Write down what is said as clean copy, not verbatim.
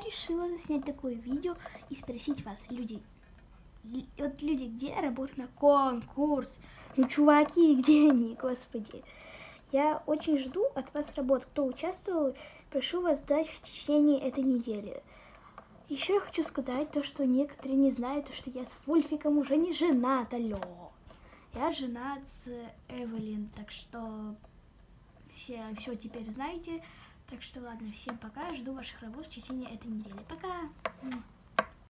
решила снять такое видео и спросить вас, люди, где работают на конкурс? Ну, чуваки, где они, господи? Я очень жду от вас работ. Кто участвовал, прошу вас сдать в течение этой недели. Еще я хочу сказать то, что некоторые не знают, что я с Вульфиком уже не женат, алло. Я женат с Эвелин, так что все теперь знаете. Так что ладно, всем пока, жду ваших работ в течение этой недели. Пока!